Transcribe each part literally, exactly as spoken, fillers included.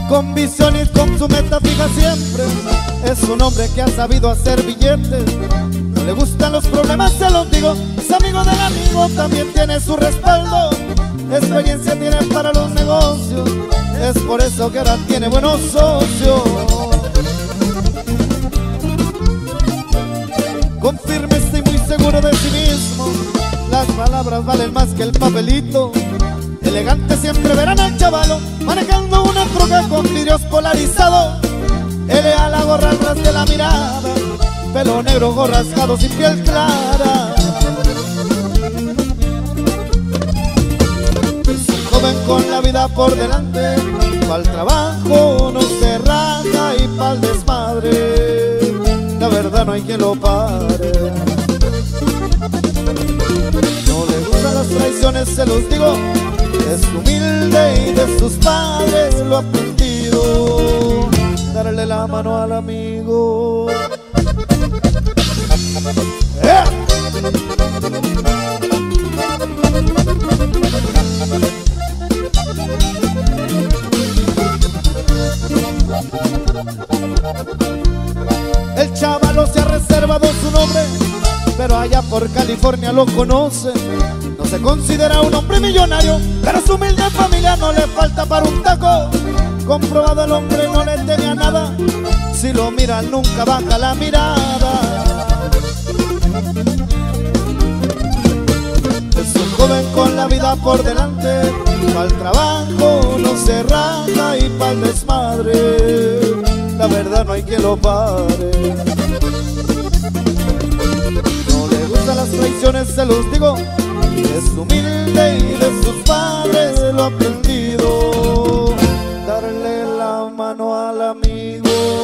con visión y con su meta fija siempre. Es un hombre que ha sabido hacer billetes, no le gustan los problemas, se los digo. Es amigo del amigo, también tiene su respaldo, experiencia tiene para los negocios, es por eso que ahora tiene buenos socios. Con firmeza y muy seguro de sí mismo, las palabras valen más que el papelito. Elegante siempre verán al chavalo, manejando una troca con vidrios polarizados. Él a la gorra al ras de la mirada, pelo negro, ojos rasgados y piel clara. Es un joven con la vida por delante, pa'l trabajo no se raja y pa'l desmadre la verdad no hay quien lo pare. No le gustan las traiciones, se los digo, es humilde y de sus padres lo ha aprendido, darle la mano al amigo. ¡Eh! El chavalo se ha reservado su nombre, pero allá por California lo conocen. No se considera un hombre millonario, pero su humilde familia no le falta para un taco. Comprobado, el hombre no le teme a nada, si lo miran nunca baja la mirada. Es un joven con la vida por delante, pa'l trabajo no se raja y pa'l desmadre la verdad no hay quien lo pare. No le gustan las traiciones, se los digo, es humilde y de sus padres lo ha aprendido, darle la mano al amigo.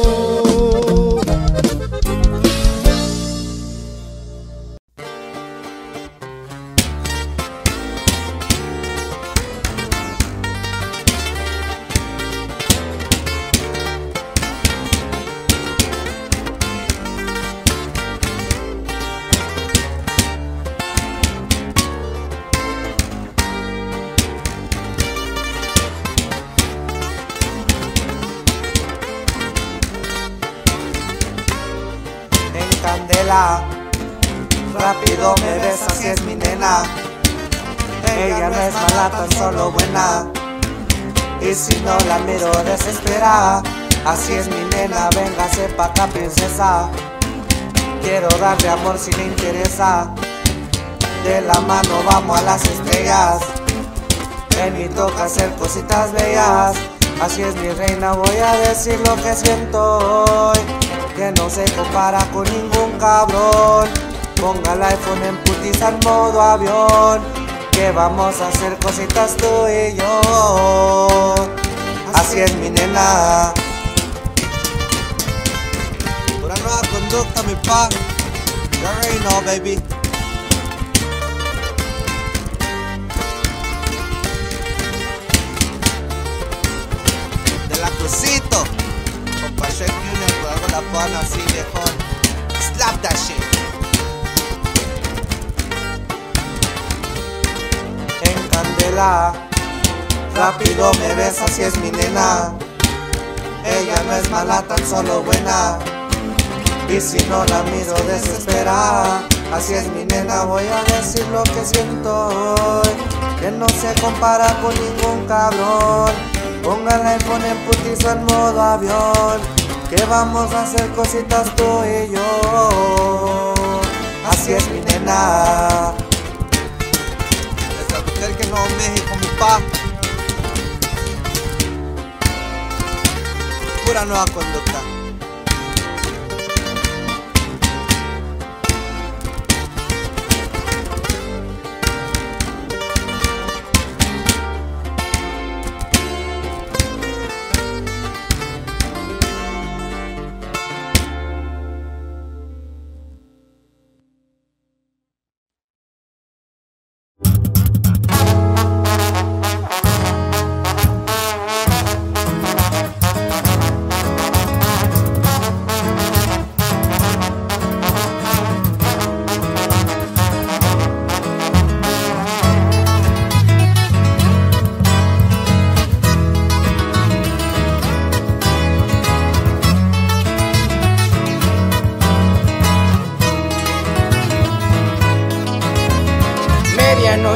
Rápido me besa si es mi nena. Ella no es mala, tan solo buena. Y si no la miro desespera. Así es mi nena, véngase pa' acá princesa. Quiero darle amor si le interesa. De la mano vamos a las estrellas. Ven y toca hacer cositas bellas. Así es mi reina, voy a decir lo que siento hoy, que no se compara con ningún cabrón. Ponga el iPhone en putiza en modo avión, que vamos a hacer cositas tú y yo. Así es mi nena. Pura nueva conducta, mi pa. You already know, baby. De la Crucito, compa Shrek Junior, por algo la pana así, viejón. Slap that shit. En candela, rápido me besa si es mi nena. Ella no es mala, tan solo buena. Y si no la miro desespera. Así es mi nena, voy a decir lo que siento hoy, que no se compara con ningún cabrón. Ponga el iPhone en putizo en modo avión, que vamos a hacer cositas tú y yo. Así es mi nena. Esa mujer que no México, mi pa. Pura nueva conducta.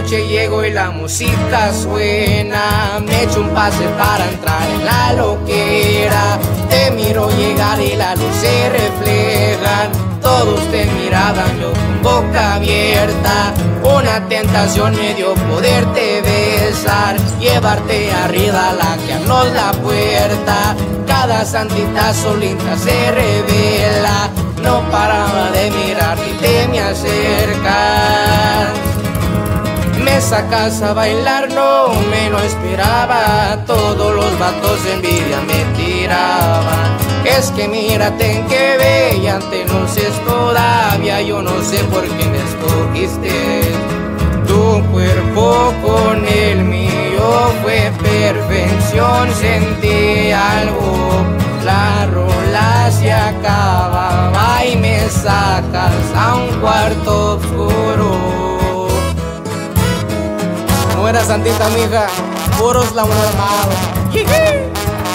noche llego y la música suena. Me echo un pase para entrar en la loquera. Te miro llegar y la luz se refleja. Todos te miraban, yo con boca abierta. Una tentación me dio poderte besar, llevarte arriba, laquearnos la puerta. Cada santita solita se revela. No paraba de mirar y te me acercas. Me sacas a bailar, no me lo esperaba. Todos los vatos de envidia me tiraban. Es que mírate en qué bella te luces todavía. Yo no sé por qué me escogiste. Tu cuerpo con el mío fue perfección. Sentí algo, la rola se acababa y me sacas a un cuarto oscuro. No era santita, mija, puros la armado.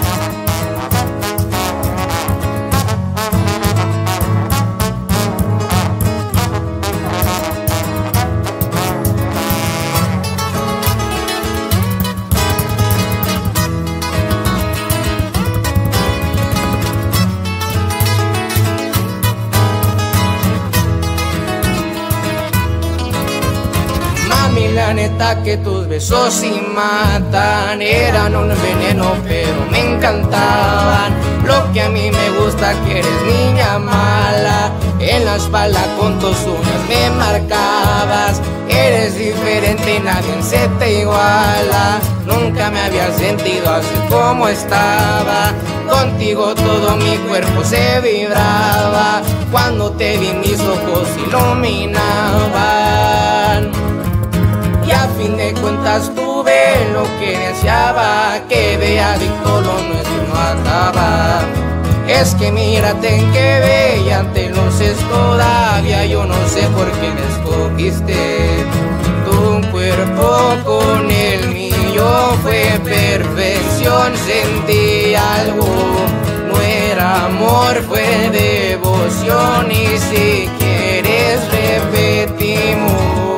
La neta que tus besos sí matan. Eran un veneno pero me encantaban. Lo que a mí me gusta que eres niña mala. En la espalda con tus uñas me marcabas. Eres diferente y nadie se te iguala. Nunca me había sentido así como estaba. Contigo todo mi cuerpo se vibraba. Cuando te vi mis ojos iluminaban. Y a fin de cuentas tuve lo que deseaba. Que de adicto lo nuestro no acaba. Es que mírate en qué bella te luces todavía. Yo no sé por qué me escogiste. Tu cuerpo con el mío fue perfección. Sentí algo, no era amor, fue devoción. Y si quieres repetimos.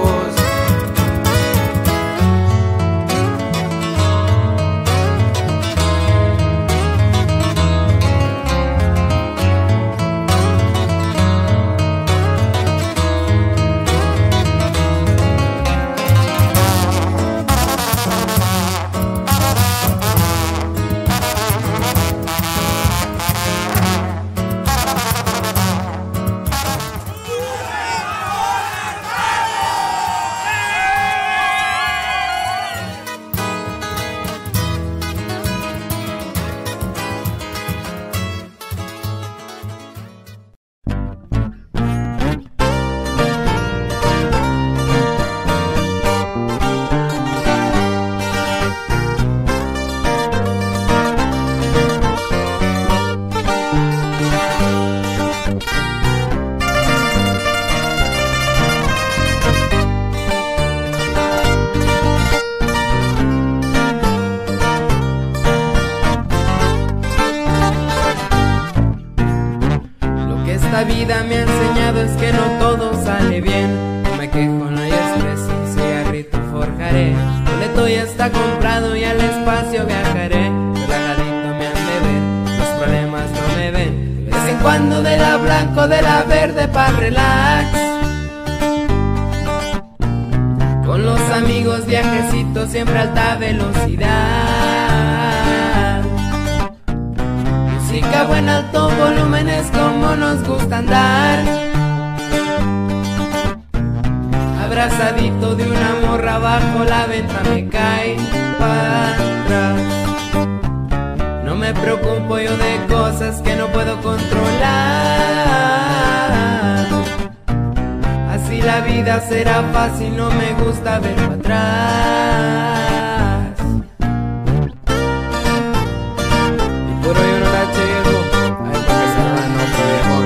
La vida me ha enseñado es que no todo sale bien. No me quejo, no hay estrés, un cigarrito forjaré. El boleto ya está comprado y al espacio viajaré. Relajadito me han de ver, los problemas no me ven. De vez en cuando de la blanco, de la verde pa' relax. Con los amigos viajecitos siempre a alta velocidad. Música buena, alto volumen es como nos gusta andar. Abrazadito de una morra bajo la venta me cae para atrás. No me preocupo yo de cosas que no puedo controlar. Así la vida será fácil, no me gusta ver para atrás. Y por hoy no la llego, ay, para que se van otro viejo.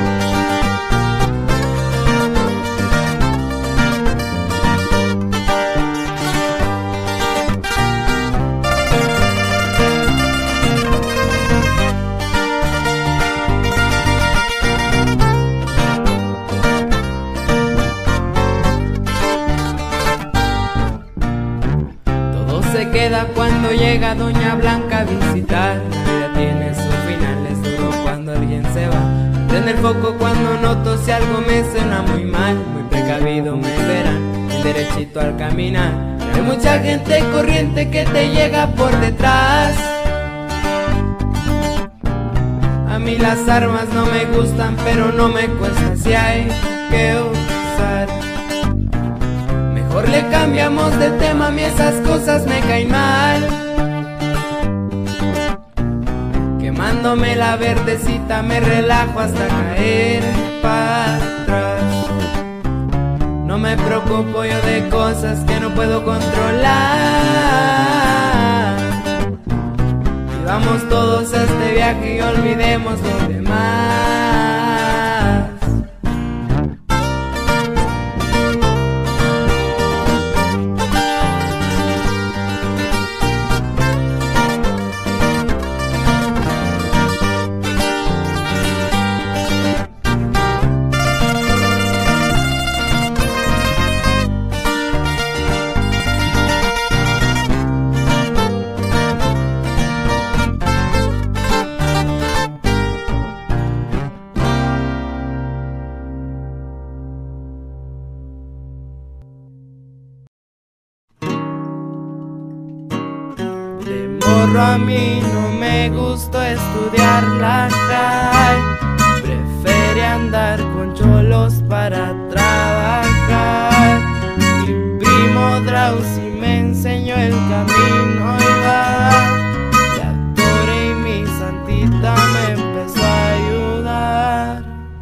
a Doña Blanca a visitar. La vida tiene su final, es duro cuando alguien se va. Prende el foco cuando noto si algo me suena muy mal. Muy precavido me verán, derechito al caminar. Hay mucha gente corriente que te llega por detrás. A mí las armas no me gustan, pero no me cuesta si hay que usar. Mejor le cambiamos de tema, a mí esas cosas me caen mal. Quemándome la verdecita me relajo hasta caer para atrás. No me preocupo yo de cosas que no puedo controlar. Y vamos todos a este viaje y olvidemos lo demás. A mí no me gustó estudiar la high, preferí andar con cholos para trabajar. Mi primo Drausi me enseñó el camino y va, la Tore y mi santita me empezó a ayudar.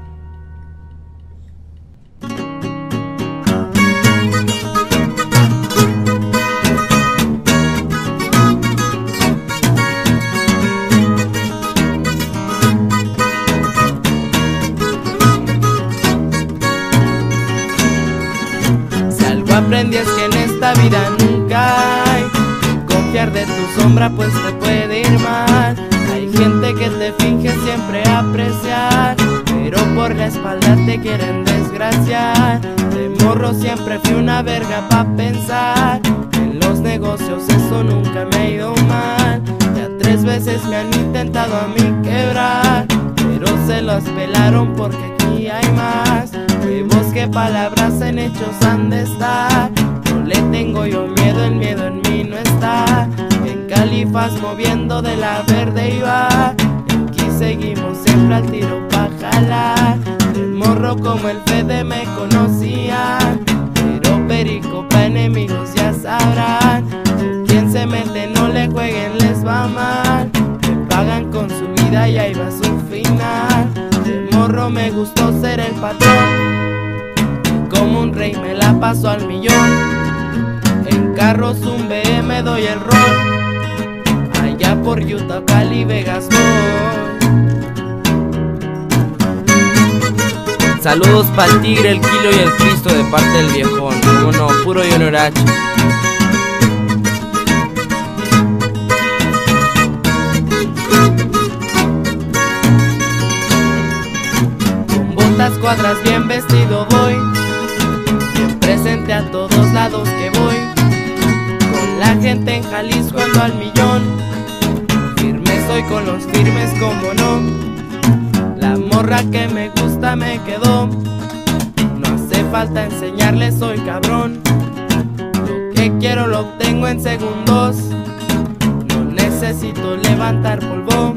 Aprendí es que en esta vida nunca hay confiar de tu sombra, pues te puede ir mal. Hay gente que te finge siempre apreciar, pero por la espalda te quieren desgraciar. De morro siempre fui una verga pa' pensar, en los negocios eso nunca me ha ido mal. Ya tres veces me han intentado a mí quebrar, pero se los pelaron porque aquí hay más huevos que palabras, en hechos han de estar. No le tengo yo miedo, el miedo en mí no está. En Califas moviendo de la verde iba, aquí seguimos siempre al tiro pa' jalar. De morro como el Fede me conocía, pero perico pa' enemigos ya sabrán. Quien se mete no le jueguen, les va mal. Me pagan con su vida y ahí va su final. De morro me gustó ser el patrón, como un rey me la paso al millón. En carros un B M doy el rol, allá por Utah, Cali, Vegas voy. Saludos pa'l Tigre, el Kilo y el Cristo de parte del viejón. Como no, puro Junior H. Con botas cuadras bien vestido voy, presente a todos lados que voy. Con la gente en Jalisco ando al millón, firme soy con los firmes como no. La morra que me gusta me quedó, no hace falta enseñarle soy cabrón. Lo que quiero lo obtengo en segundos, no necesito levantar polvo.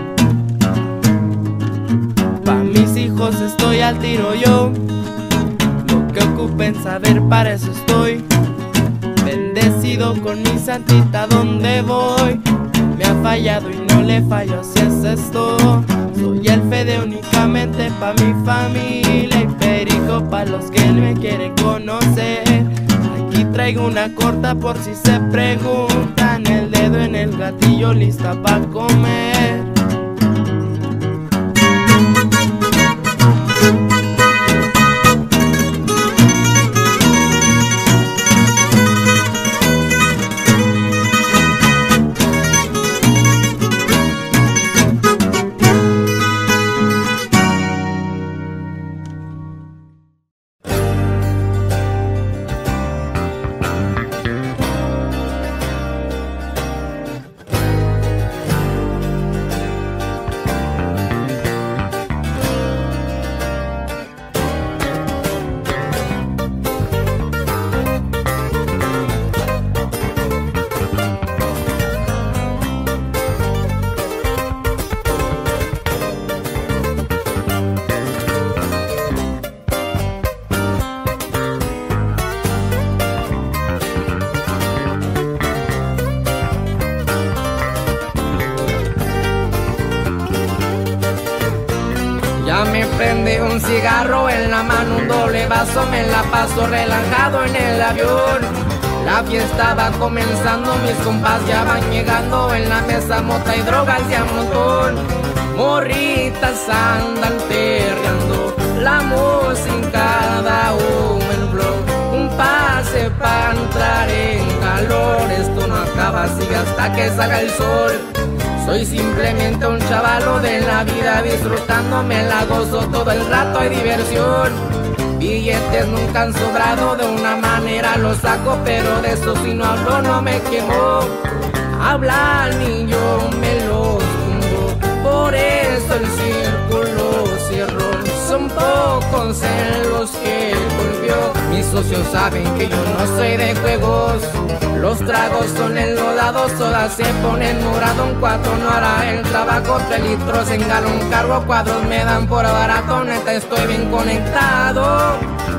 Pa' mis hijos estoy al tiro yo, que ocupen saber, para eso estoy. Bendecido con mi santita donde voy, me ha fallado y no le fallo, así es esto. Soy el Fede únicamente pa' mi familia y perico pa' los que me quieren conocer. Aquí traigo una corta por si se preguntan, el dedo en el gatillo lista pa' comer. prende un cigarro en la mano, un doble vaso, me la paso relajado en el avión. La fiesta va comenzando, mis compas ya van llegando, en la mesa mota y drogas de a montón. Morritas andan perreando, la música da un flow, un pase para entrar en calor. Esto no acaba, sigue hasta que salga el sol. Soy simplemente un chavalo de la vida, disfrutando, me la gozo todo el rato, hay diversión. Billetes nunca han sobrado, de una manera los saco, pero de eso si no hablo no me quemo. Hablan y yo me los tumbo, por eso el círculo cierro. Son pocos en los que volvió, mis socios saben que yo no soy de juegos. Los tragos son enlodados, todas se ponen morado. Un cuatro no hará el trabajo, tres litros en galón cargo, cuadros me dan por barato, neta estoy bien conectado.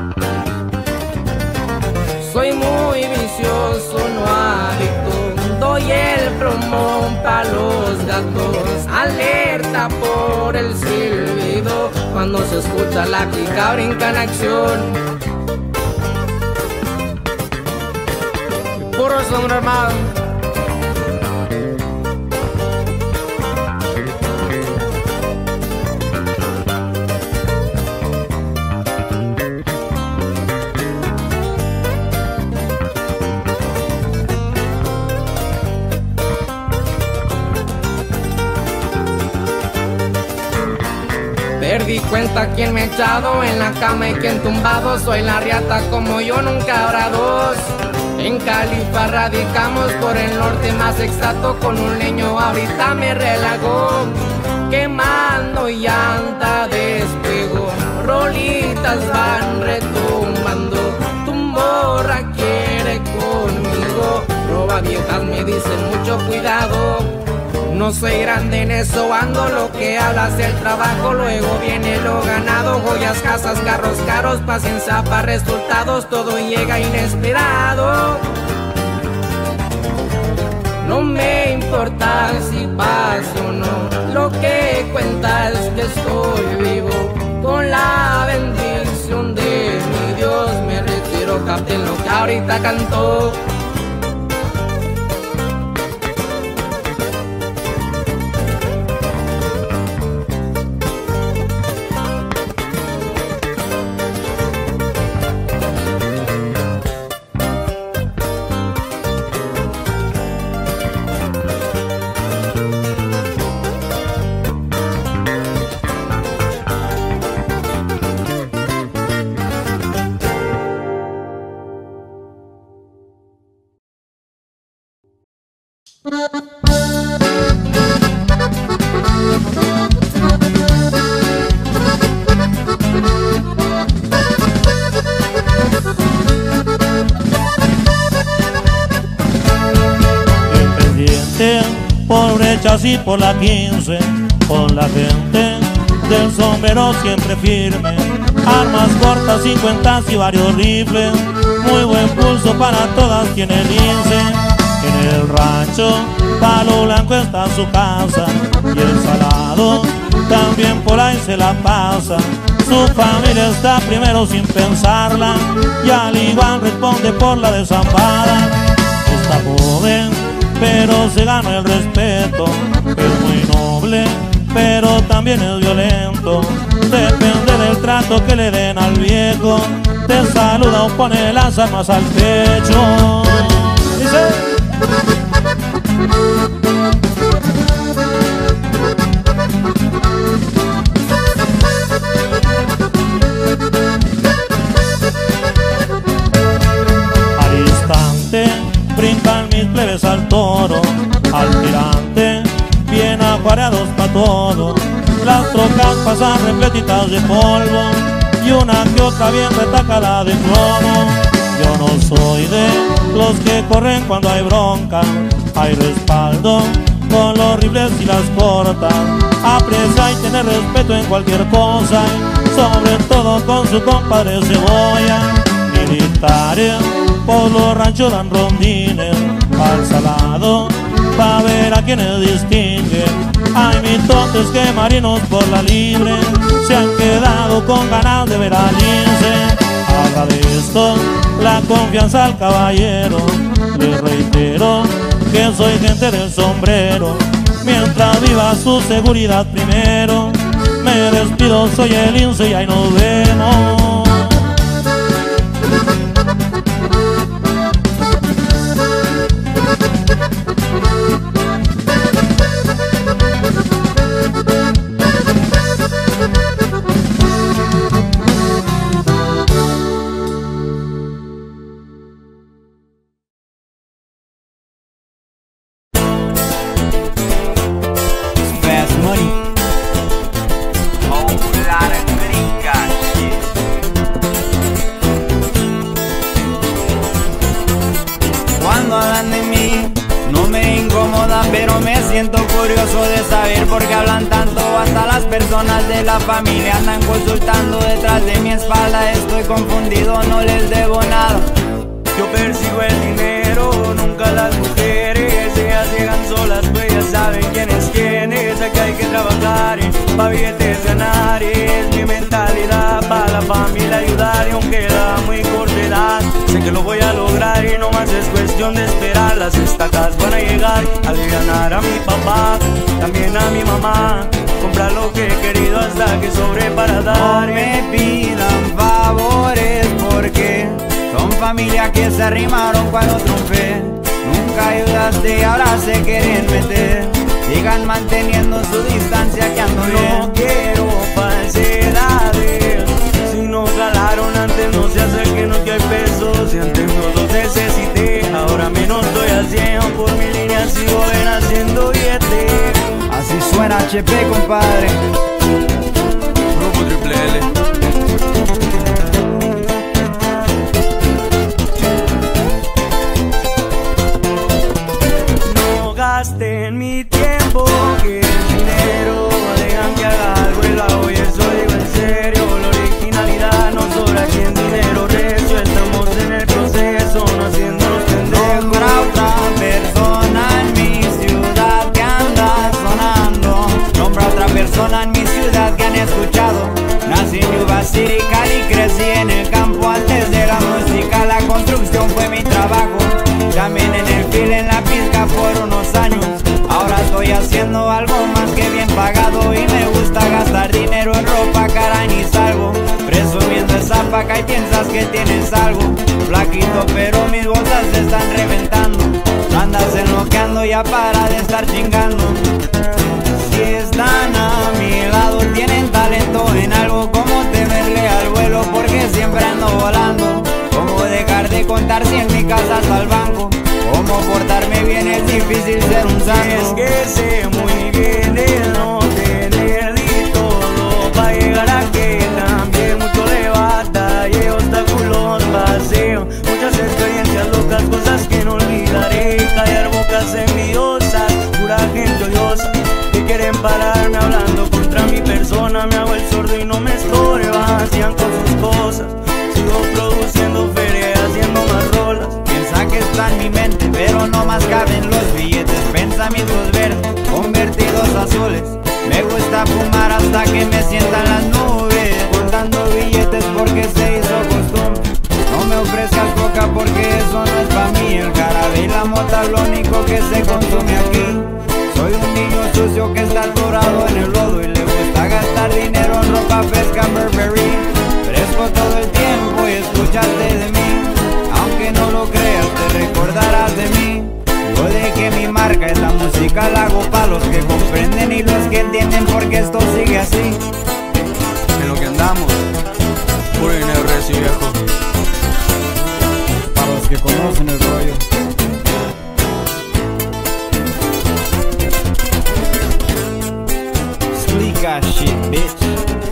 Soy muy vicioso, no adicto, doy el plomón pa' los gatos. Alerta por el silbido, cuando se escucha la clica brinca en acción. Puro sombra armado. Perdí cuenta quién me ha echado en la cama y quién tumbado. Soy la riata, como yo nunca habrá dos. En Califa radicamos, por el norte más exacto, con un leño ahorita me relagó. Quemando llanta despegó, rolitas van retumbando. Tu morra quiere conmigo, roba viejas me dicen mucho cuidado. No soy grande en eso, ando lo que hablas el trabajo, luego viene lo ganado. Joyas, casas, carros caros, paciencia para resultados, todo llega inesperado. No me importa si paso o no, lo que cuenta es que estoy vivo. Con la bendición de mi Dios me retiro, capten lo que ahorita cantó. Por brechas y por la quince, con la gente del sombrero siempre firme. Armas cortas, cincuentas y varios rifles, muy buen pulso para todas tiene el lince. En el rancho Palo Blanco está su casa, y el Salado también por ahí se la pasa. Su familia está primero sin pensarla, y al igual responde por la desamparada. Está joven pero se gana el respeto, es muy noble pero también es violento. Depende del trato que le den al viejo, te saluda o pone las armas al pecho. Dice: al instante brincan mis plebes al toro, al tirante bien acuareados pa' todo. Las trocas pasan repletitas de polvo, y una que otra bien retacada de plomo. Yo no soy de los que corren cuando hay bronca, hay respaldo con los rifles y las cortas. Aprecia y tener respeto en cualquier cosa, sobre todo con su compadre Cebolla. Militares por los ranchos dan rondines, al Salado pa' ver a quienes distinguen. Hay mitotes que marinos por la libre se han quedado quedado con ganas de ver al lince. Agradezco la confianza al caballero, le reitero que soy gente del sombrero. Mientras viva su seguridad primero, me despido, soy el lince y ahí nos vemos. Pero me siento curioso de saber por qué hablan tanto. Hasta las personas de la familia andan consultando detrás de mi espalda. Estoy confundido, no les debo nada. Yo persigo el dinero, nunca las mujeres. Ellas llegan solas, pues ya saben quién es quién es. Aquí hay que trabajar, pa' billetes ganar. Es mi mentalidad, pa' la familia ayudar. Y aunque da muy corta edad, sé que lo voy a lograr y no más es cuestión de esperar. Las estacas van a llegar, alivianar a mi papá, también a mi mamá, comprar lo que he querido hasta que sobre para dar. No me pidan favores porque son familia que se arrimaron cuando triunfé. Nunca ayudaste y ahora se quieren meter. Sigan manteniendo su distancia que ando bien. No quiero falsedades. Si no jalaron antes no se acerquen, no que hay pesos. Si antes no los necesité, ahora menos estoy haciendo. Por mi línea sigo ven haciendo billete. Así suena H P, compadre. Grupo Triple L. No gasten mi tiempo, que es dinero. Dejan que haga algo y lo hago y eso digo en serio. La originalidad no sobra aquí en dinero recio. Estamos en el proceso, no haciéndonos pendejos. Nombra otra persona en mi ciudad que anda sonando. Nombra otra persona en mi ciudad que han escuchado. Nací en Yuba City, Cali, crecí en el campo. Antes de la música, la construcción fue mi trabajo. También en el fil, en la pizca por unos años. Ahora estoy haciendo algo más que bien pagado. Y me gusta gastar dinero en ropa cara y ni salgo. Presumiendo esa paca y piensas que tienes algo. Flaquito pero mis bolsas se están reventando. Andas enloqueando, ya para de estar chingando. Si están a mi lado tienen talento en algo, como temerle al vuelo porque siempre ando volando. Como dejar de contar si en mi casa hasta el banco. Como portarme bien es difícil ser un santo. Es que sé muy bien el no tener ni todo pa' llegar a que también mucho le batallé, obstáculos paseo, muchas experiencias locas, cosas que no olvidaré. Callar bocas envidiosas, pura gente odiosa que quieren pararme hablando contra mi persona. Me hago el sordo y no me estorban, sigan con sus cosas. Sigo produciendo feria, haciendo más rolas. Piensa que está en mi mente, pero no más caben los billetes. Pensamientos verdes, convertidos azules. Me gusta fumar hasta que me sientan las nubes. Contando billetes porque se hizo costumbre. No me ofrezcas coca porque eso no es pa' mí. El jarabe y la mota es lo único que se consume aquí. Soy un niño sucio que está atorado en el lodo y le gusta gastar dinero en ropa fresca Burberry. Fresco todo el tiempo y escuchaste de mí. Aunque no lo creas, te recordarás de mí. Yo dejé mi marca, esta música la hago pa' los que comprenden y los que entienden porque esto sigue así. En lo que andamos, puro dinero recio, viejo. Para los que conocen el rollo. Slick ass shit, bitch.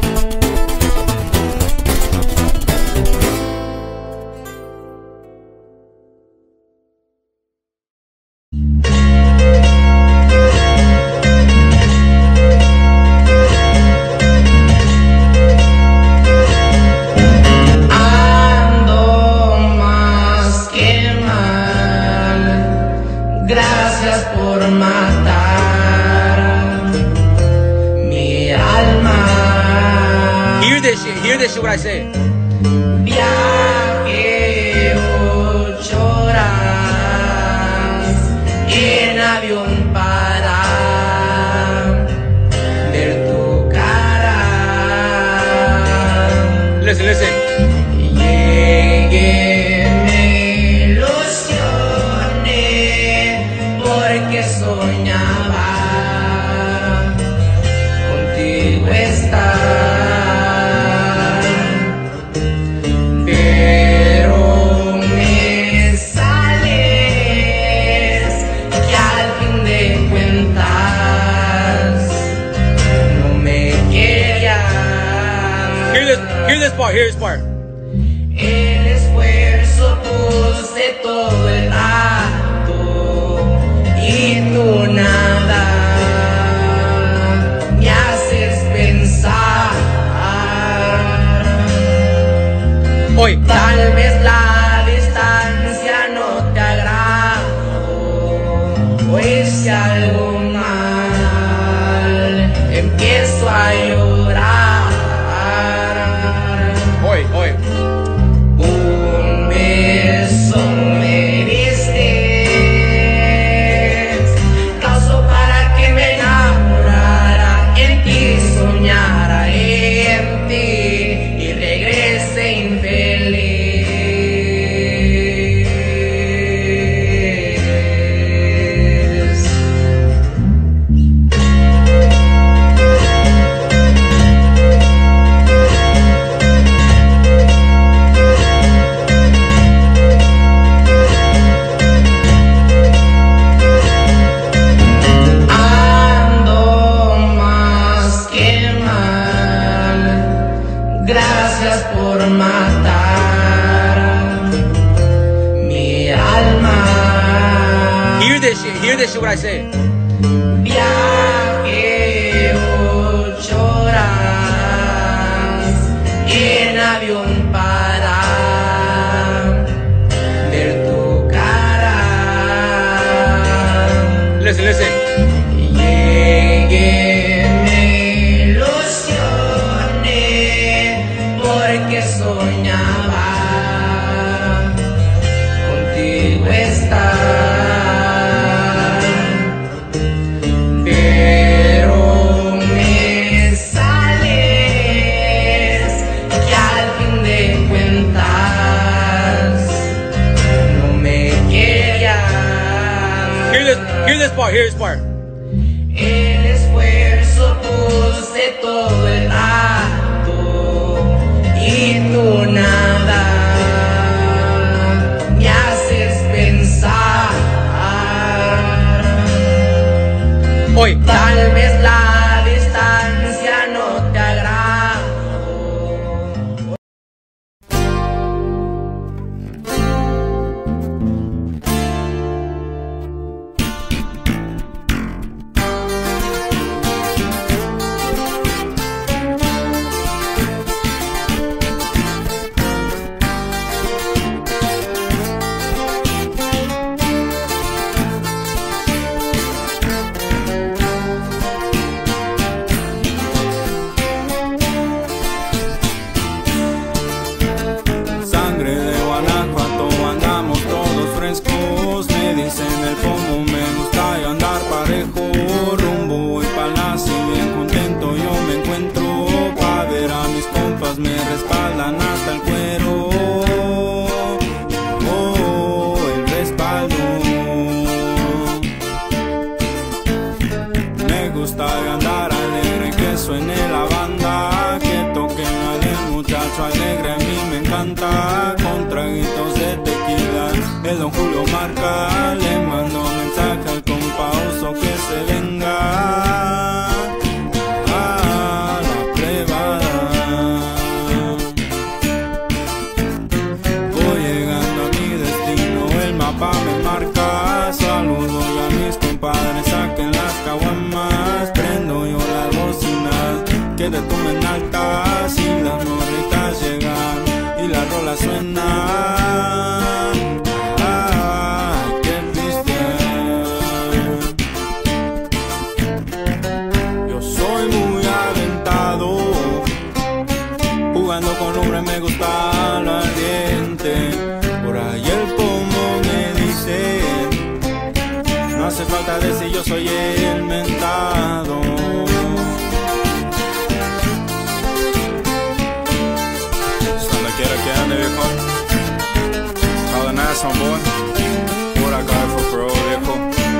Gracias por matar mi alma. this shit, what I say. Viaje ocho horas en avión para ver tu cara. Listen, listen. Llegué, me ilusioné porque soñaba contigo estar, pero me sales que al fin de cuentas no me querías. Hear this, hear this part, hear this part. El esfuerzo puse todo el rato y tú nada me haces pensar. Hoy, Tal vez la distancia no te agrada, o es que algo mal empiezo a llorar. hoy, hoy. Un beso me diste, causó para que me enamorara en ti, soñara en ti y regrese infeliz. Ando más que mal, gracias por matar mi alma. Hear this shit, hear this shit, what I say. Viaje ocho horas en avión para ver tu cara. Listen, listen. Llegué, me ilusioné porque soñaba contigo estar, pero me sales que al fin de cuentas no me querías. Hear this, hear this part, hear this part. El esfuerzo puse todo el rato y tú nada me haces pensar. Hoy, Tal vez la distancia no te agrada. Sangre de Guanajuato, andamos todos frescos. Me dicen el pomo, me gusta y andar parejo. Rumbo voy pa' la si bien contento yo me encuentro. Pa' ver a mis compas me respaldan hasta el cuero. Oh, el respaldo. Me gusta andar alegre, que suene la banda, que toquen al muchacho alegre, a mí me encanta. Con traguitos de tequila, el don Julio marca, le mando mensaje al compa Oso que se venga a la privada. Voy llegando a mi destino, el mapa me marca. Saludo yo a mis compadres, saquen las caguamas. Prendo yo las bocinas, que de tu altas y las morritas llegan y la rola suena. Ay, qué triste. Yo soy muy aventado, jugando falta decir yo soy el mentado. Donde quiera que ande, viejo, hauling ass on boy. What I got for pro, viejo.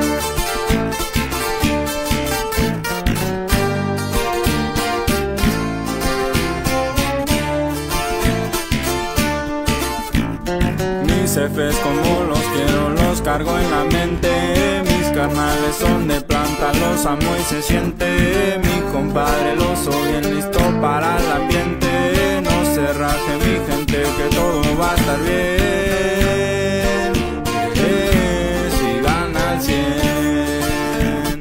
Mis jefes como los quiero, los cargo en la mente. Mis carnales son de planta, los amo y se siente. Mi compadre lo soy bien listo para el ambiente. No se raje mi gente que todo va a estar bien. Eh, sigan al cien.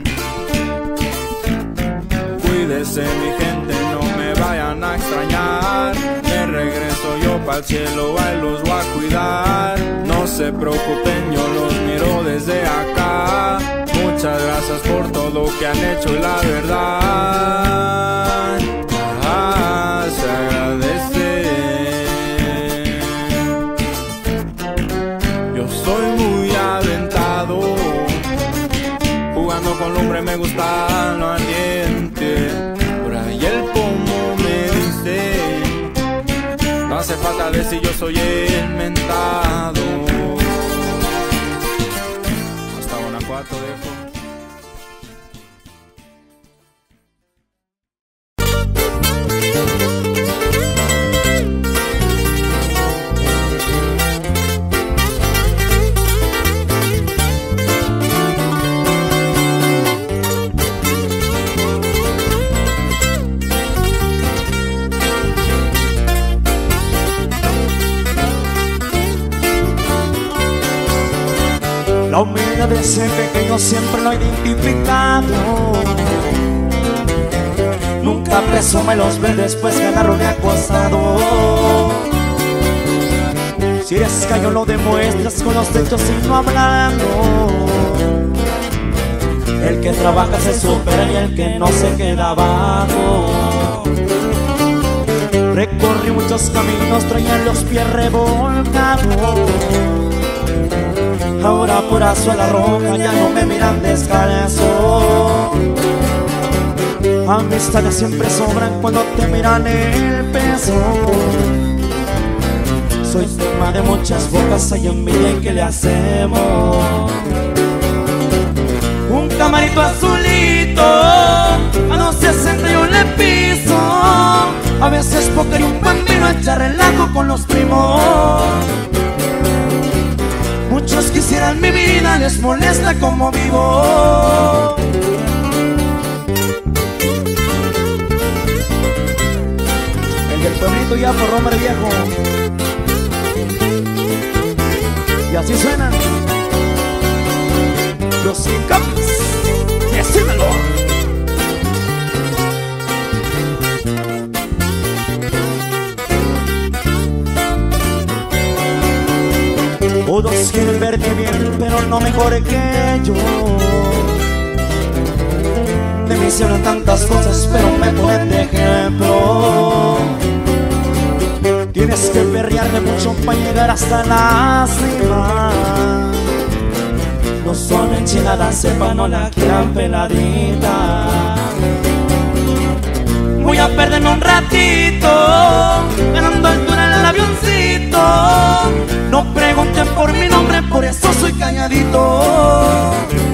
Cuídese mi gente, no me vayan a extrañar. Me regreso yo pa'l cielo, ahí los voy a cuidar. No se preocupen, yo los miro desde acá. Muchas gracias por todo que han hecho y la verdad, ah, se agradece. Yo soy muy aventado, jugando con lumbre me gusta lo ardiente. Por ahí el pomo me dice, no hace falta decir yo soy el mentado. Hasta Guanajuato dejo. La humildad de ese pequeño siempre lo he identificado. Nunca presume los verdes pues ganarlo me ha costado. Si eres gallo lo demuestras con los hechos y no hablando. El que trabaja se supera y el que no se queda abajo. Recorrí muchos caminos, traía los pies revolcados. Ahora por azuela roja ya no me miran descalzo. Amistades siempre sobran cuando te miran el peso. Soy tema de muchas bocas, hay envidia y ¿qué le hacemos? Un camarito azulito a dos sesenta yo le piso. A veces póker y un buen vino, echar relajo con los primos. Muchos quisieran mi vida, les molesta como vivo. El del pueblito ya por hombre viejo. Y así suenan los Incapes. ¡Decímelo! Todos quieren verte bien, pero no mejor que yo. De mí hicieron tantas cosas, pero me ponen de ejemplo. Tienes que perrearme mucho para llegar hasta la cima. No son enchiladas, sepa, no la quieran peladita. Voy a perderme un ratito, ganando altura en el avioncito. No pregunten por mi nombre, por eso soy calladito.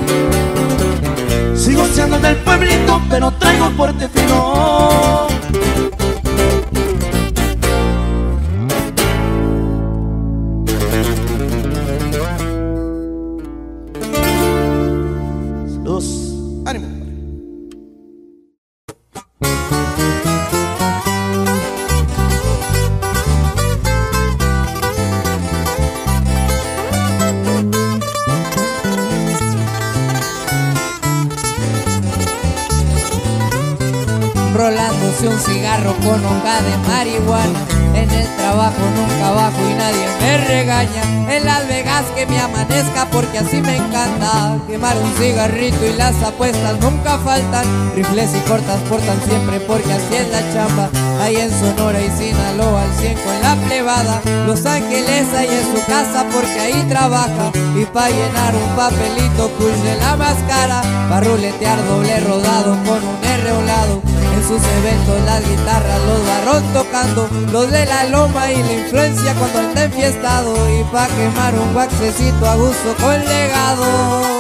Sigo siendo del pueblito, pero traigo porte fino. Saludos. Ánimo. rolándose un cigarro con hoja de marihuana. En el trabajo nunca bajo y nadie me regaña. En Las Vegas que me amanezca porque así me encanta. Quemar un cigarrito y las apuestas nunca faltan. Rifles y cortas portan siempre porque así es la chamba. Ahí en Sonora y Sinaloa al cien con la plebada. Los Ángeles ahí en su casa porque ahí trabaja. Y pa' llenar un papelito cool de la máscara, pa' ruletear doble rodado con un R a un lado. En sus eventos las guitarras los barros tocando, los de la loma y la influencia cuando anda enfiestado. Y pa' quemar un waxecito a gusto con legado.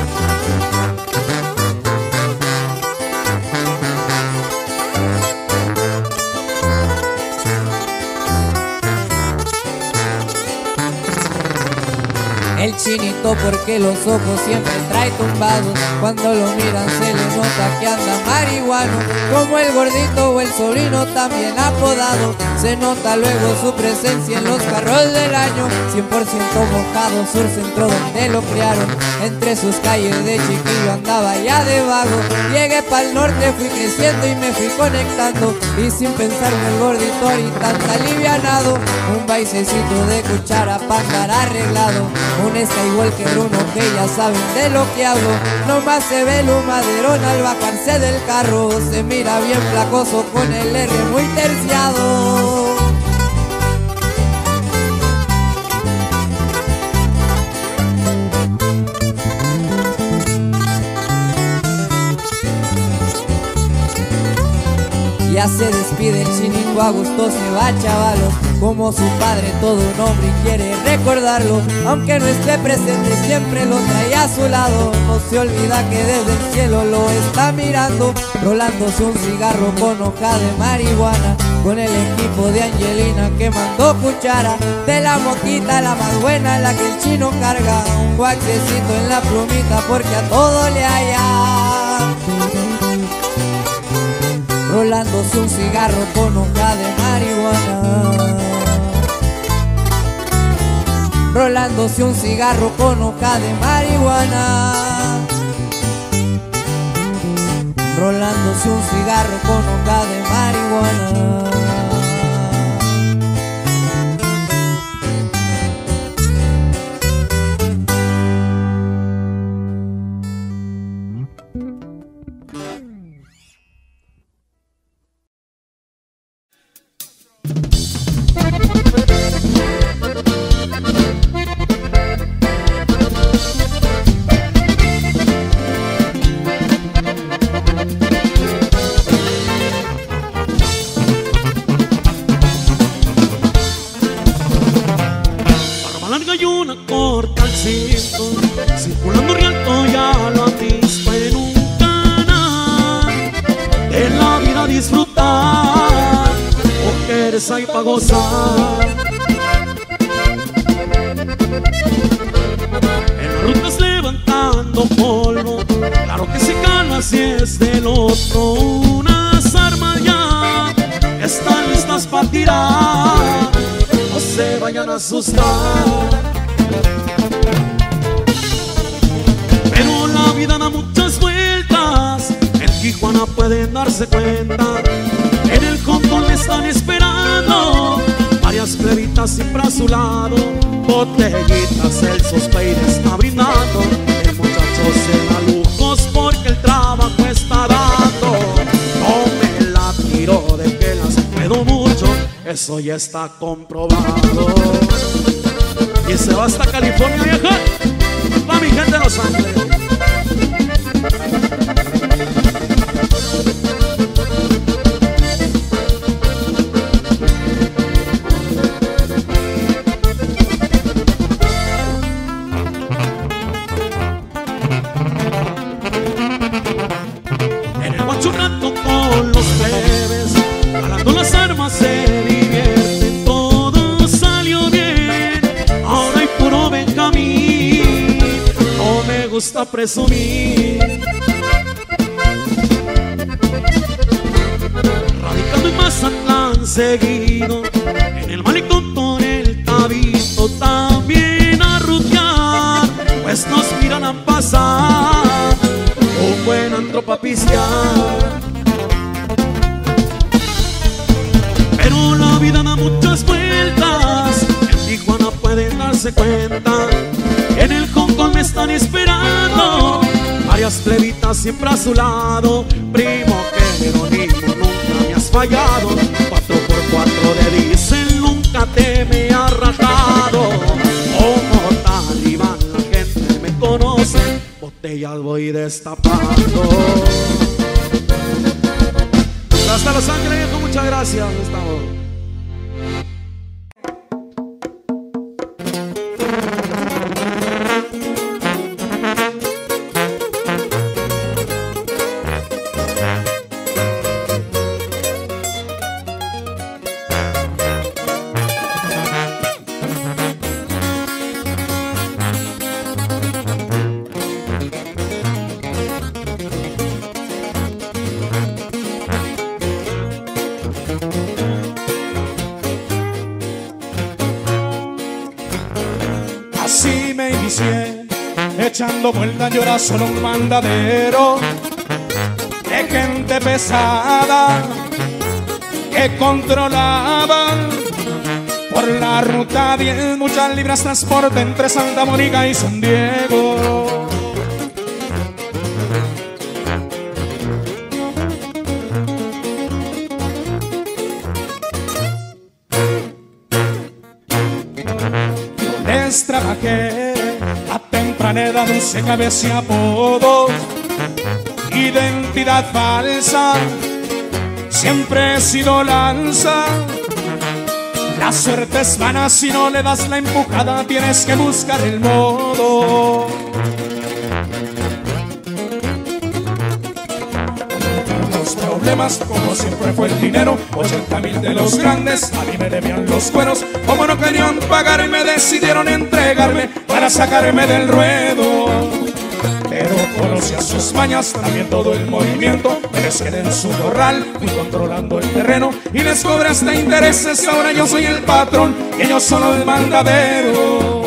El chinito porque los ojos siempre trae tumbados. Cuando lo miran se le nota que anda marihuano. Como el gordito o el sobrino también apodado. Se nota luego su presencia en los carros del año. Cien por ciento mojado, sur centro donde lo criaron. Entre sus calles de chiquillo andaba ya de vago. Llegué pa'l norte, fui creciendo y me fui conectando. Y sin pensar en el gordito ahorita tan alivianado. Un baisecito de cuchara pa' andar arreglado. Un Skywalker, uno que ya saben de lo que hablo. Nomás se ve el humaderón al bajarse del carro. Se mira bien flacoso con el R muy terciado. Ya se despide el chinito, a gusto se va, chavalos. Como su padre, todo un hombre y quiere recordarlo. Aunque no esté presente, siempre lo trae a su lado. No se olvida que desde el cielo lo está mirando, rolándose un cigarro con hoja de marihuana. Con el equipo de Angelina que mandó cuchara. De la moquita la más buena, la que el chino carga. Un guachecito en la plumita porque a todo le haya. Rolándose un cigarro con hoja de marihuana. Rolándose un cigarro con hoja de marihuana. Rolándose un cigarro con hoja de marihuana. Hay pa' gozar. En las rutas levantando polvo, claro que se calma si es del otro. Unas armas ya están listas para tirar, no se vayan a asustar. Pero la vida da muchas vueltas, en Tijuana pueden darse cuenta. En el cantón le están esperando varias plebitas siempre a su lado. Botellitas, el sospecho está brindando. El muchacho se da lujos porque el trabajo está dando. No me la tiro de que las puedo mucho, eso ya está comprobado. Y se va hasta California, vieja, pa' mi gente de Los Ángeles. Gusta presumir, radicando en Mazatlán seguido, en el malecón con el Tabito también a rutear, pues nos miran a pasar, un buen antro pa' pistear. plebita siempre a su lado. Primo Jerónimo, nunca me has fallado. Cuatro por cuatro le dicen, nunca te me ha rajado. Como talibán la gente me conoce, botellas voy destapando. Hasta Los Ángeles, viejo, muchas gracias. Estamos. Así me inicié, echando vueltas yo era solo un mandadero de gente pesada que controlaban por la ruta diez muchas libras transporte entre Santa Mónica y San Diego. Trabajé a temprana edad, no se cabeza y apodo, identidad falsa, siempre he sido lanza. La suerte es vana si no le das la empujada, tienes que buscar el modo. Los problemas, como siempre fue el dinero, ochenta mil de los grandes, a mí me debían los cueros. Como no querían pagarme, decidieron entregarme para sacarme del ruedo. Pero conocí a sus mañas, también todo el movimiento. Me les quedé en su corral, fui controlando el terreno y les cobré hasta intereses. Ahora yo soy el patrón y ellos solo el mandadero.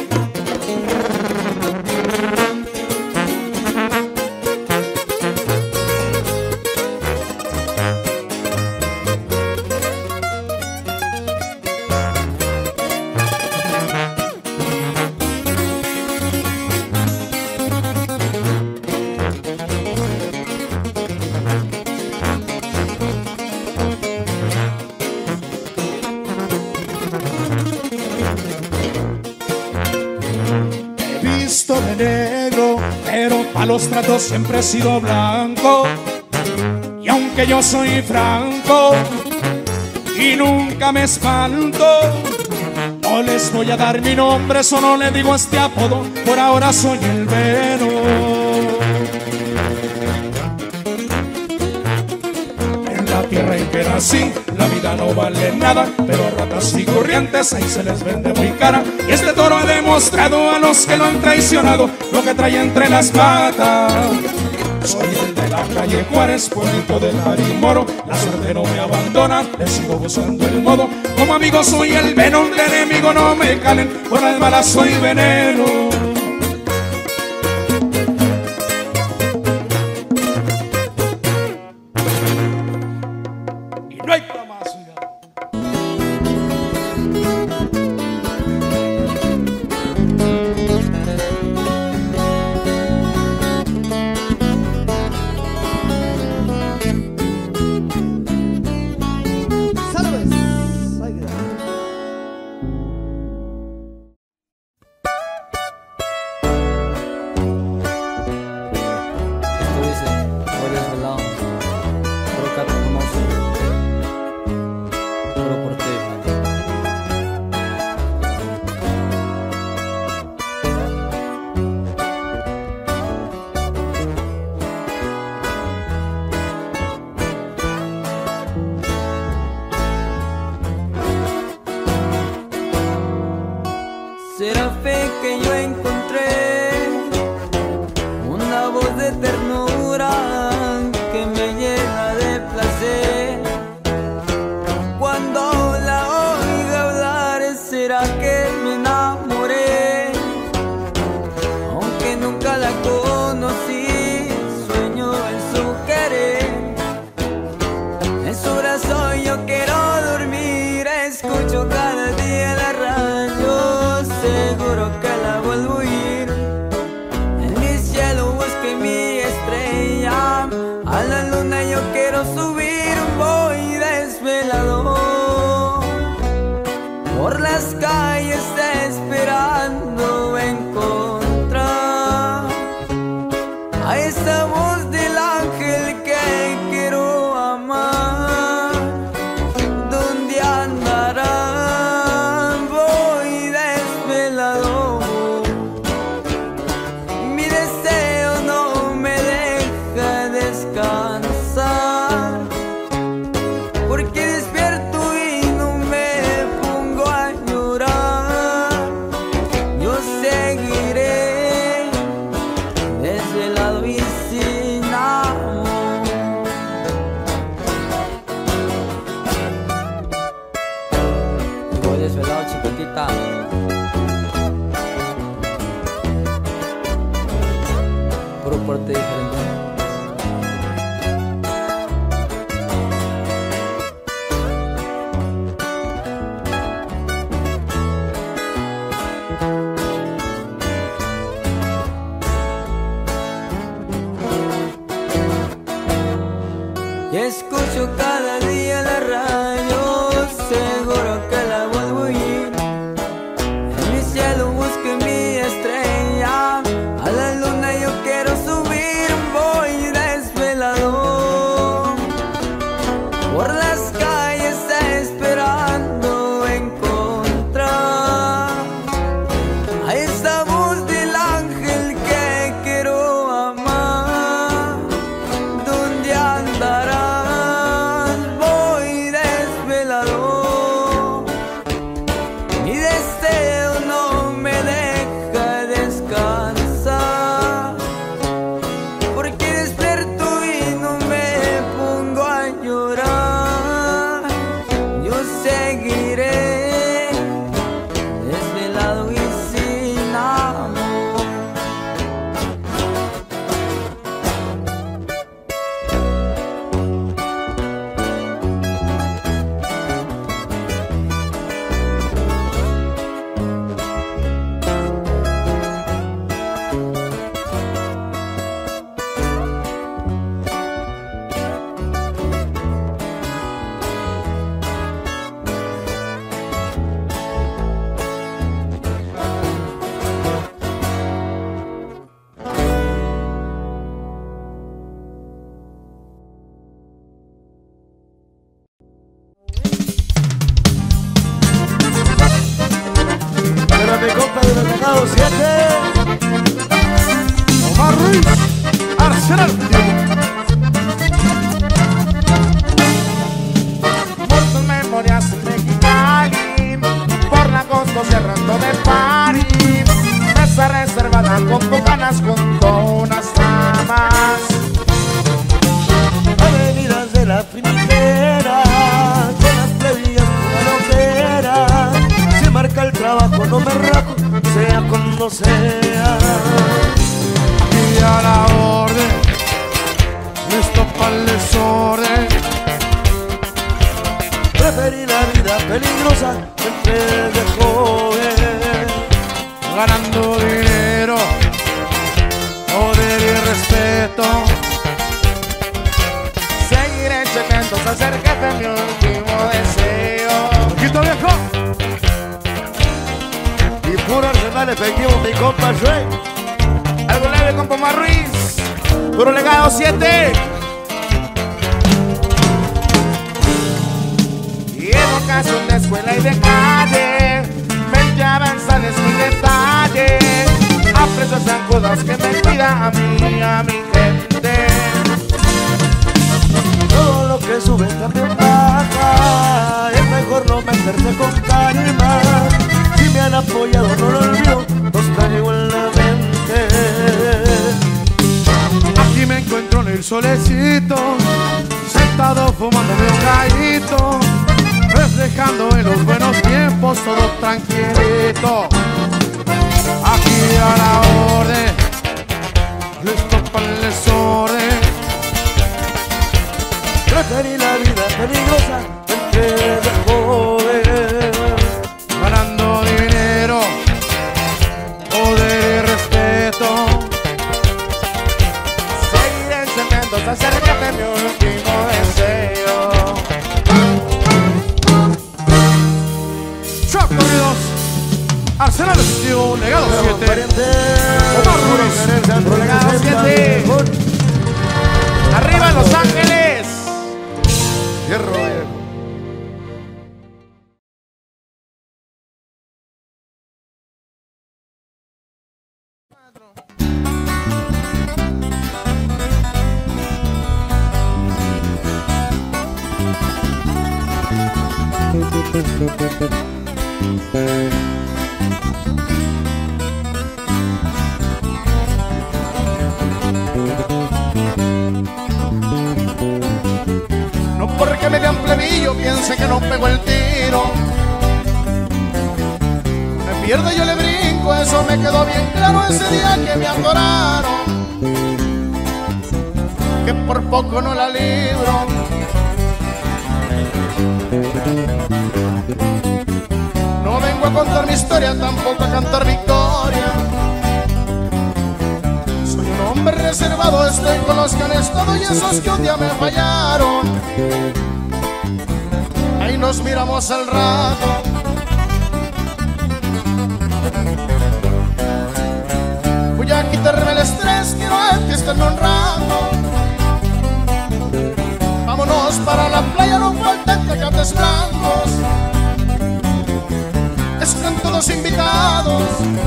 De negro, pero pa' los tratos siempre he sido blanco. Y aunque yo soy franco y nunca me espanto, no les voy a dar mi nombre, eso no le digo este apodo. Por ahora soy el Veno. En la tierra en que nací, la vida no vale nada, pero a ratas y corrientes ahí se les vende muy cara. Y este toro ha demostrado a los que lo han traicionado lo que trae entre las patas. Soy el de la calle Juárez, pueblito del Marimoro. La suerte no me abandona, le sigo buscando el modo. Como amigo soy el Venom, de enemigo no me calen, por las malas soy veneno. y escucho cada día la radio, seguro que la vuelvo a oír. En mi cielo busco mi estrella, a la luna yo quiero subir, voy desvelado por las calles esperando encontrar a esa voz del ángel que quiero amar. ¿Dónde andarás? Voy desvelado, mi deseo no me deja descansar, porque despierto y no me pongo a llorar. Yo seguiré desvelado y sin amor. Pero mi compa de los Legados siete, Omar Ruiz, Arsenal. Muertas memorias en Mexicali, por la costa cerrando de París. Mesa reservada con bucanas junto a unas damas. avenidas de la finiquera, con las plebillas por la hoguera. Si marca el trabajo no me rajo, sea cuando sea. Y a la orden, listo para el desorden. Preferí la vida peligrosa entre de joven, Ganando dinero, poder y respeto. Seguiré chequeando hasta ser jefe, mi último deseo. ¡Quito viejo! y puro arsenal efectivo mi compa Shrek. Algo leve con Omar Ruiz, Puro Legado siete. Y en ocasión de escuela y de calle, mente avanzales mi detalle. Aprecio zancudas que me cuida a mí, a mi gente. Todo lo que sube también baja, es mejor no meterse con calma. Si me han apoyado no lo olvido, los traigo en la mente. Aquí me encuentro en el solecito, sentado fumándome un gallito, reflejando en los buenos tiempos, todo tranquilito. Aquí a la orden, listo para el desorden. Preferí la vida peligrosa entre de joven, Ganando dinero, poder y respeto. Seguiré encendiendo hasta acercarte mi último deseo. Shock Unidos, Arsenal efectivo, Legado siete. Omar Ruiz, Puro Legado siete. Arriba Los Ángeles. Hierro viejo. No porque me vean plebillo piense que no pego el tiro. Me pierdo y yo le brinco, eso me quedó bien claro ese día que me adoraron. Que por poco no la libro. No vengo a contar mi historia, tampoco a cantar victoria. Soy un hombre reservado, estoy con los que han estado y esos que un día me fallaron. nos miramos al rato. Voy a quitarme el estrés, quiero enfiestarme un rato. Vámonos para la playa, no faltan tecates blancos. Están todos invitados.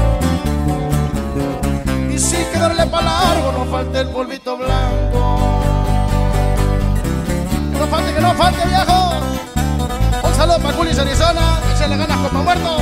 Y si hay que darle pa' largo, no falte el polvito blanco. Que no falte, que no falte, viejo. Un saludo pa' Culis, Arizona. Échale ganas, compa muerto.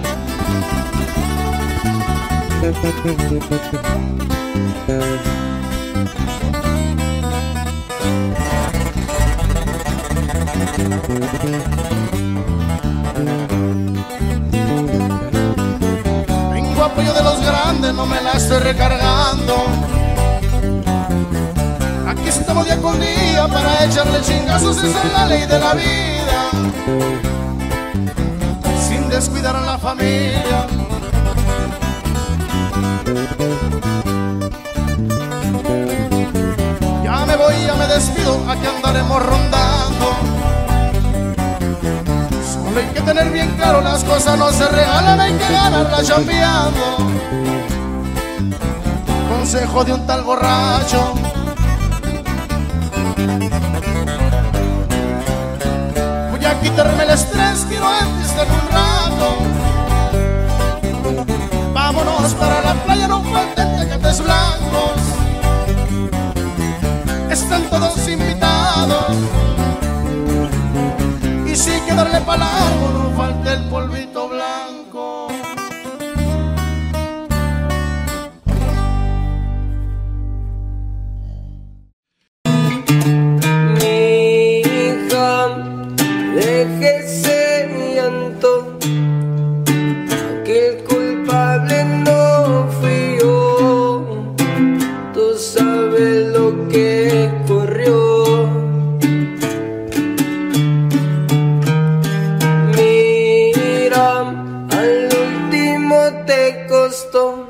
Vengo apoyo de los grandes, no me la estoy recargando. Aquí estamos día con día para echarle chingazos, esa es la ley de la vida, sin descuidar a la familia. Ya me voy, ya me despido, aquí andaremos rondando. Solo hay que tener bien claro, las cosas no se regalan, hay que ganarlas chambeando. Consejo de un tal borracho: voy a quitarme el estrés, quiero enfiestar un rato. Vámonos para la playa, no falten tecates blancos. Están todos invitados. Y si hay que darle pa' largo, no falte el polvito blanco. Mi hija, deje ese llanto, que el culpable no fui yo. Tú sabes lo que ocurrió. Mira, al último te costó,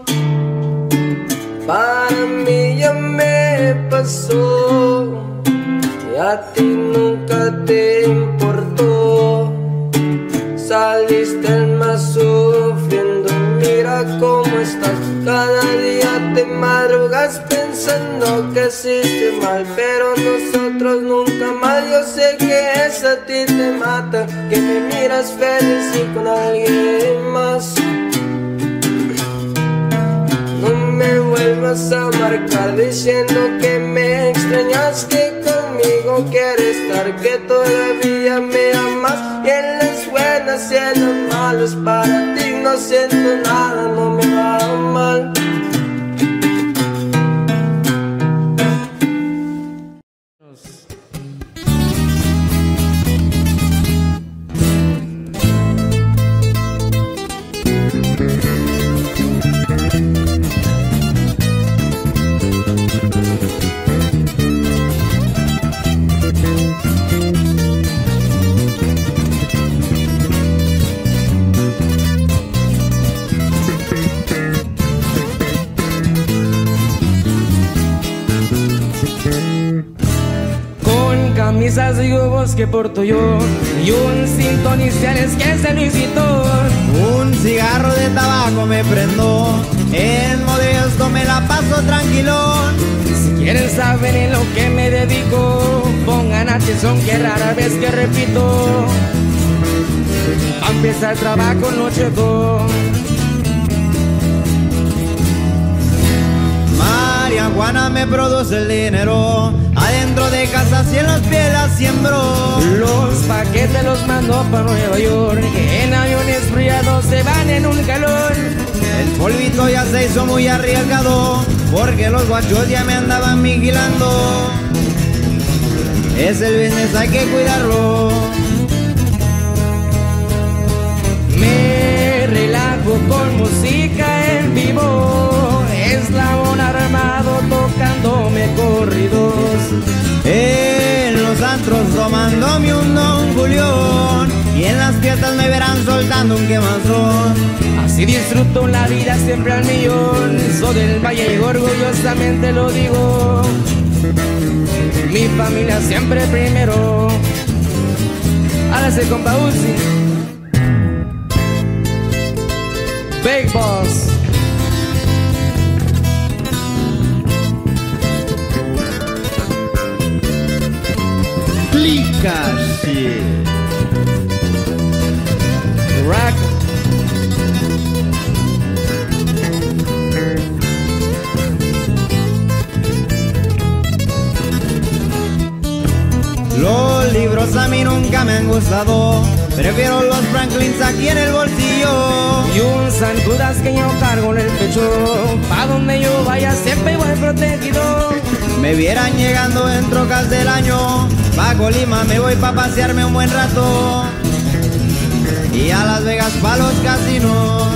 para mí ya me pasó, y a ti nunca te importó. Saliste el más sufriendo, mira cómo estás. Cada día te madrugas pensando que hiciste mal, pero nosotros nunca más. Yo sé que eso a ti te mata, que me miras feliz y con alguien más. No me vuelvas a marcar diciendo que me extrañas, que conmigo quieres estar, que todavía me amas. Y en las buenas y en las malas para ti no siento nada, no me va mal. Camisas y huevos que porto yo, y un cinto iniciales que es el Luisito. Un cigarro de tabaco me prendo, en Modesto me la paso tranquilón. Si quieren saber en lo que me dedico, pongan atención que rara vez que repito. A empezar trabajo no checo. María Juana me produce el dinero, adentro de casa y en los pies la siembro. Los paquetes los mando para Nueva York, que en aviones friados se van en un calor. El polvito ya se hizo muy arriesgado, porque los guachos ya me andaban vigilando. Es el business, hay que cuidarlo. Me relajo con música en vivo, eslabón armado tocándome corridos. En los antros tomándome un Don Julión, y en las fiestas me verán soltando un quemazón. Así disfruto la vida siempre al millón, soy del Valle y orgullosamente lo digo. Mi familia siempre primero, Hágase compa Uzi. Big Boss. Clica shit. Rack. Los libros a mí nunca me han gustado, prefiero los Franklins aquí en el bolsillo. Y un San Judas que yo cargo en el pecho, pa' donde yo vaya siempre voy protegido. Me vieran llegando en trocas del año, pa' Colima me voy pa' pasearme un buen rato, y a Las Vegas pa' los casinos.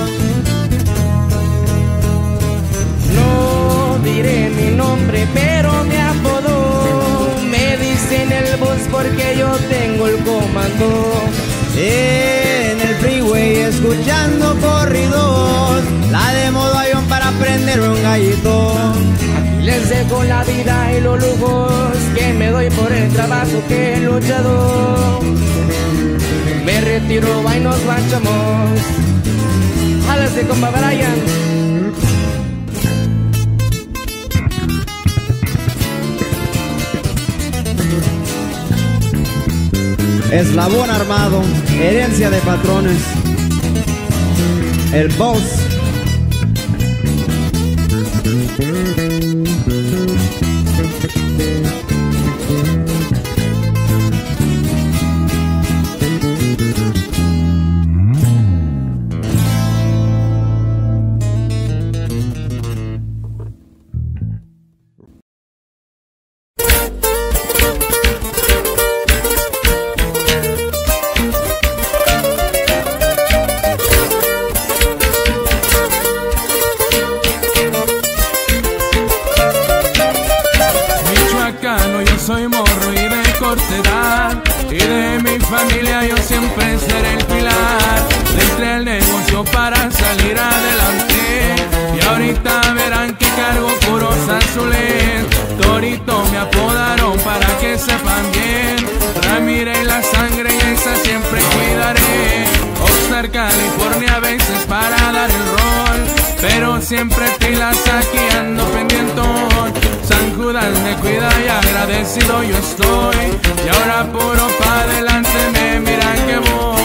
No diré mi nombre, pero me apodo, me dicen el boss porque yo tengo el comando. En el freeway escuchando corridos, la de modo avión para prenderme un gallito. Aquí les dejo la vida y los lujos que me doy por el trabajo que he luchado. Me retiro, va y nos marchamos. Jálese compa Brian. Eslabón armado, herencia de patrones. El boss. Soy morro y de corta edad, y de mi familia yo siempre seré el pilar. Le entré al negocio para salir adelante, y ahorita verán que cargo puros azules. Torito me apodaron para que sepan bien, Ramírez la sangre y esa siempre cuidaré. Oxnard, California a veces para dar el rol, pero siempre pilas aquí ando pendientón. San Judas me cuida y agradecido yo estoy, y ahora puro pa' adelante me miran que voy.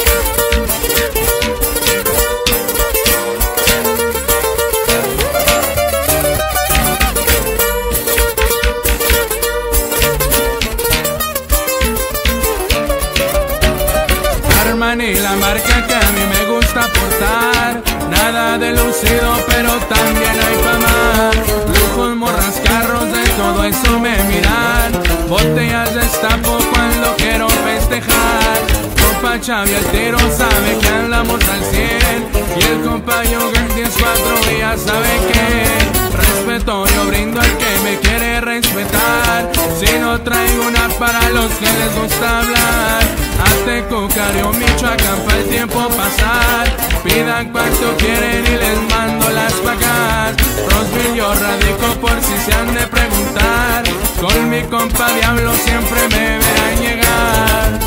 Armani, la marca que a mí me gusta portar, nada de lucido pero también hay fama. Lujos, morras, carros, de todo eso me miran, botellas destapo cuando quiero festejar. Compa Xavi el tiro sabe que andamos al cien, y el compa Yogan diez cuatro ya sabe que respeto yo brindo al que me quiere respetar. Si no traigo una para los que les gusta hablar, hazte Cucario, Michoacán pa' el tiempo pasar. Pidan cuanto quieren y les mando las pagas. Rosville yo radico por si se han de preguntar, con mi compa Diablo siempre me verán llegar.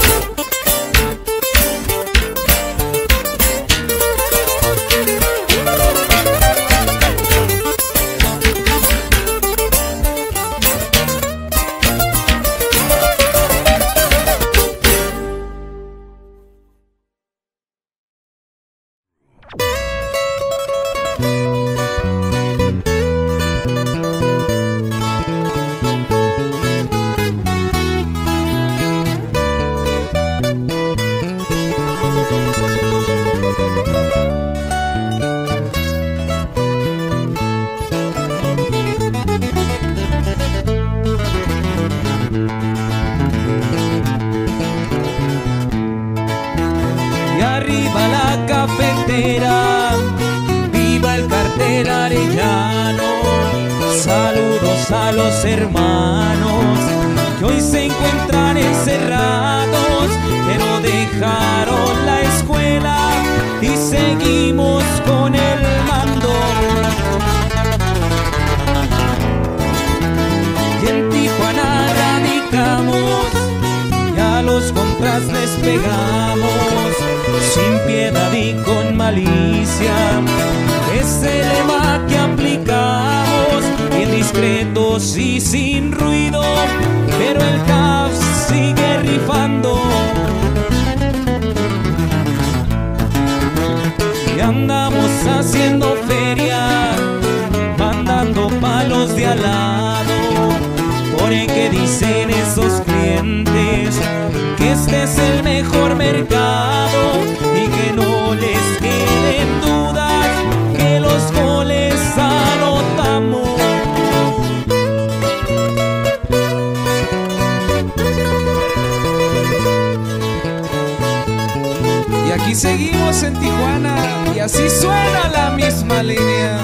Viva el cartel arellano, saludos a los hermanos que hoy se encuentran encerrados, pero dejaron la escuela y seguimos con el mando. Y en Tijuana radicamos, y a los los contras les pegamos, sin piedad y con malicia. Es el lema que aplicamos, indiscretos y sin ruido, pero el caos sigue rifando. Y andamos haciendo feria, mandando palos de al lado, porque dicen esos clientes que este es el mejor mercado y que no les queden dudas que los goles anotamos. Y aquí seguimos en Tijuana y así suena la misma línea.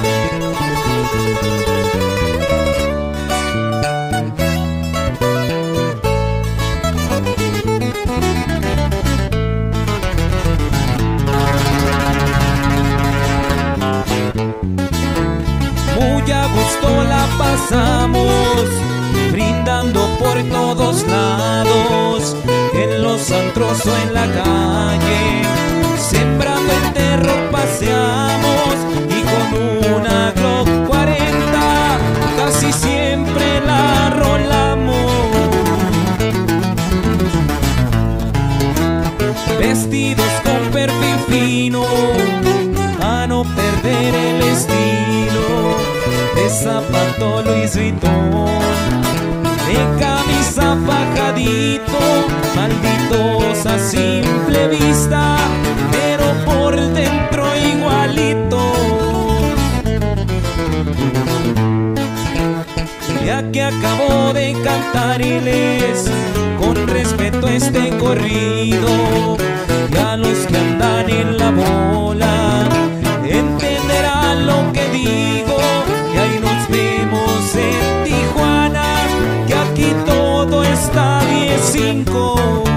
Muy a gusto la pasamos, brindando por todos lados, en los antros o en la calle, sembrando el terror paseamos, y con una Glock cuarenta casi siempre la rolamos. Vestidos con perfil fino, a no perder el estilo, de zapato Louis Vuitton, de camisa fajadito, malditos a simple vista, pero por dentro igualito. Ya que acabo de cantarles con respeto este corrido, y a los que andan en la bola entenderán lo que digo, y ahí nos vemos en Tijuana, que aquí todo está diez cinco.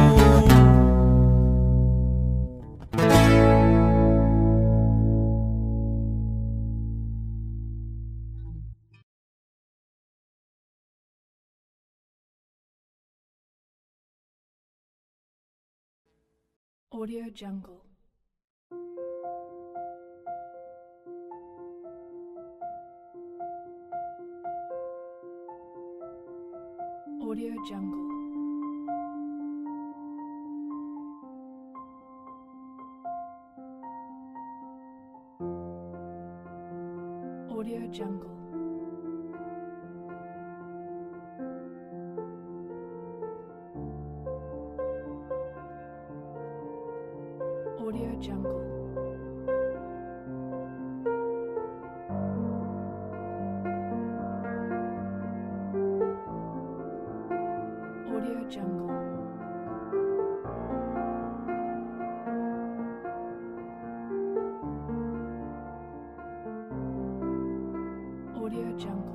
Audio Jungle. Audio Jungle. Audio Jungle. Audio Jungle. Audio Jungle. Audio Jungle.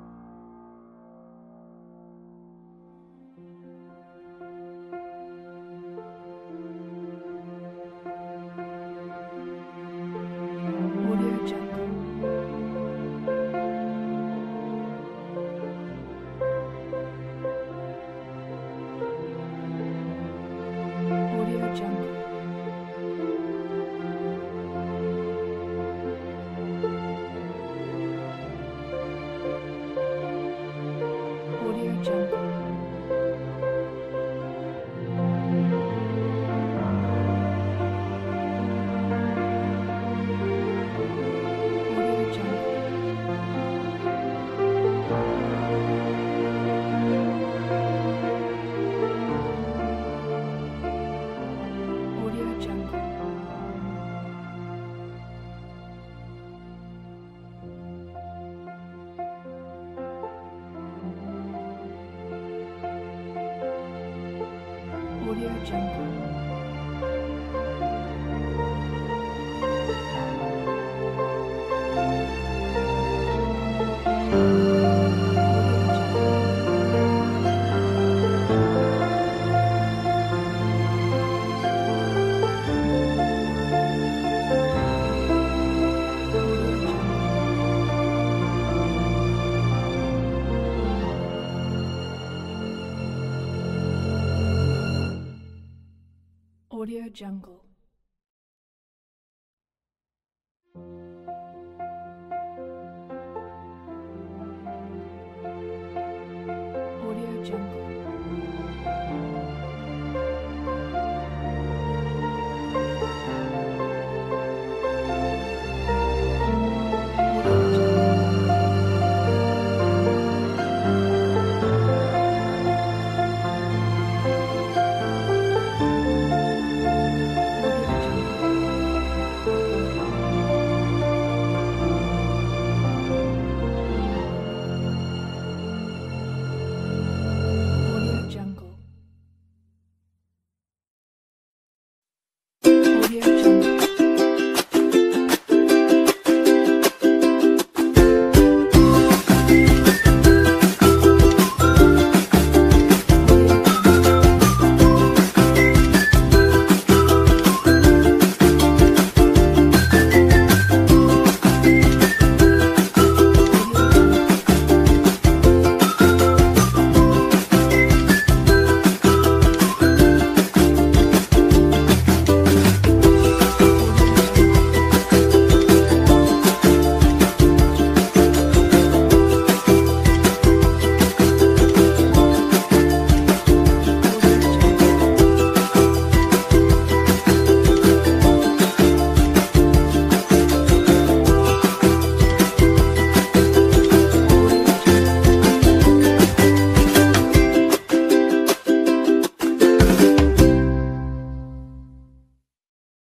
Audio Jungle. Audio Jungle.